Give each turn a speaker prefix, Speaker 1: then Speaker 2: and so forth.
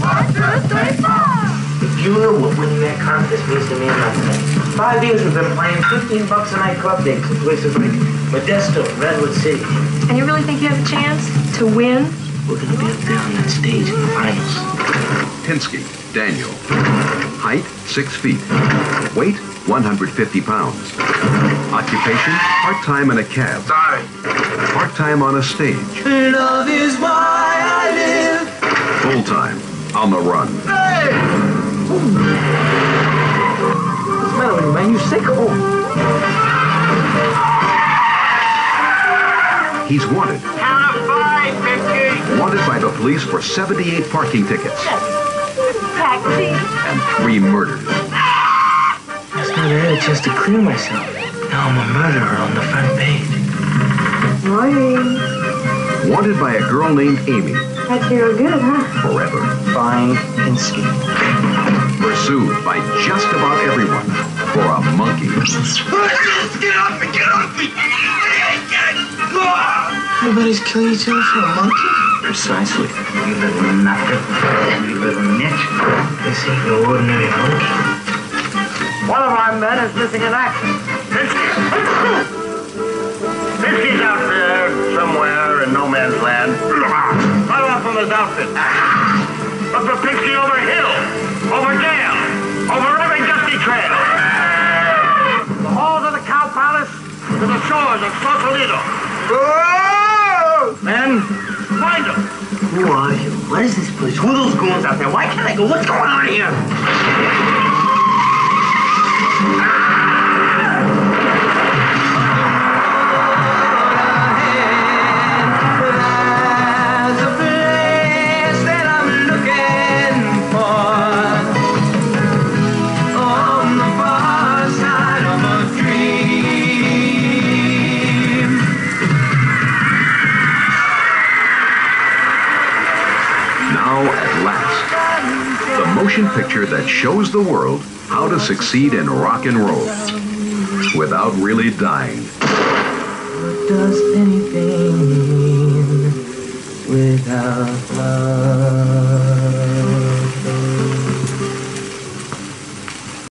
Speaker 1: If you know what winning that contest means to me and nothing. 5 years we've been playing $15 a night club dates in places like Modesto, Redwood City.
Speaker 2: And you really think you have a chance to win?
Speaker 1: We're gonna be up there on that stage in the finals.
Speaker 3: Tinsky, Daniel. Height, 6 feet. Weight, 150 pounds. Occupation, part-time in a cab.
Speaker 1: Sorry.
Speaker 3: Part-time on a stage.
Speaker 1: Love is why I live.
Speaker 3: Full-time, on the run.
Speaker 1: Hey! What's the matter with you, man? You sick? Oh.
Speaker 3: He's wanted.
Speaker 1: Count of 5, 50.
Speaker 3: Wanted by the police for 78 parking tickets.
Speaker 2: Taxi.
Speaker 3: And 3 murders.
Speaker 1: Last night I had a chance to clear myself. Now I'm a murderer on the front page.
Speaker 2: Morning.
Speaker 3: Wanted by a girl named Amy.
Speaker 2: That's real good, huh?
Speaker 3: Forever.
Speaker 1: Fine Pinsky.
Speaker 3: Pursued by just about everyone for a monkey.
Speaker 1: Get off me! Get off me! Everybody's killing each other for a monkey? Precisely. You little nutter. You little nitch. This ain't no ordinary monkey.
Speaker 4: One of our men is missing in action. Pinsky's out there somewhere in no man's land. Right off from his outfit. Look for Pinsky over hill, over dale, over every dusty trail. The halls of the Cow Palace to the shores of Sausalito. Men, find him.
Speaker 1: Who are you? What is this place? Who are those goons out there? Why can't I go? What's going on here?
Speaker 3: Motion picture that shows the world how to succeed in rock and roll without really dying.
Speaker 1: What does anything mean without love?